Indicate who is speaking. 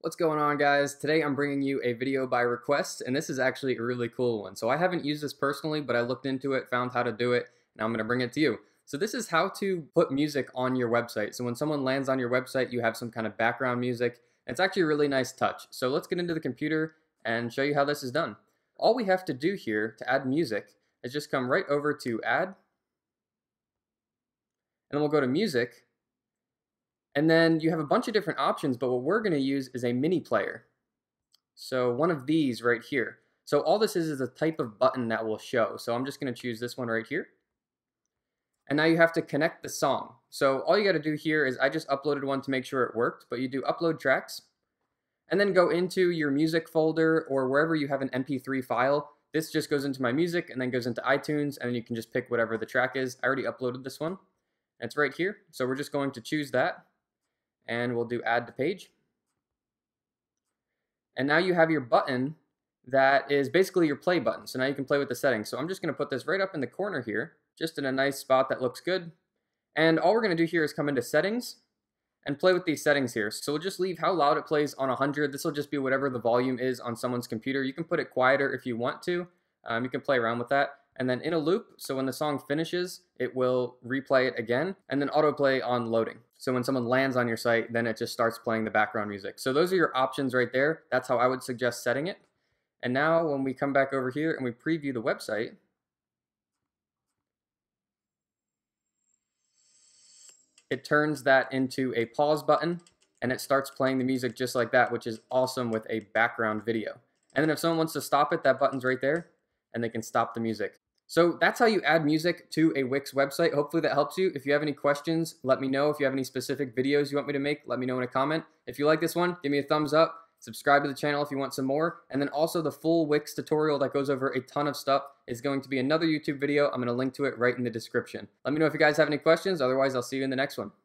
Speaker 1: What's going on, guys? Today I'm bringing you a video by request, and this is actually a really cool one. So I haven't used this personally, but I looked into it, found how to do it, and I'm going to bring it to you. So this is how to put music on your website. So when someone lands on your website, you have some kind of background music. It's actually a really nice touch. So let's get into the computer and show you how this is done. All we have to do here to add music is just come right over to Add, and then we'll go to Music. And then you have a bunch of different options, but what we're going to use is a mini player. So one of these right here. So all this is a type of button that will show. So I'm just going to choose this one right here. And now you have to connect the song. So all you got to do here is I just uploaded one to make sure it worked, but you do upload tracks and then go into your music folder or wherever you have an MP3 file. This just goes into my music and then goes into iTunes, and then you can just pick whatever the track is. I already uploaded this one. It's right here. So we're just going to choose that. And we'll do add to page. And now you have your button that is basically your play button. So now you can play with the settings. So I'm just going to put this right up in the corner here, just in a nice spot that looks good. And all we're going to do here is come into settings and play with these settings here. So we'll just leave how loud it plays on 100. This will just be whatever the volume is on someone's computer. You can put it quieter if you want to. You can play around with that. And then in a loop, so when the song finishes, it will replay it again, and then autoplay on loading. So when someone lands on your site, then it just starts playing the background music. So those are your options right there. That's how I would suggest setting it. And now when we come back over here and we preview the website, it turns that into a pause button, and it starts playing the music just like that, which is awesome with a background video. And then if someone wants to stop it, that button's right there, and they can stop the music. So that's how you add music to a Wix website. Hopefully that helps you. If you have any questions, let me know. If you have any specific videos you want me to make, let me know in a comment. If you like this one, give me a thumbs up. Subscribe to the channel if you want some more. And then also the full Wix tutorial that goes over a ton of stuff is going to be another YouTube video. I'm going to link to it right in the description. Let me know if you guys have any questions. Otherwise, I'll see you in the next one.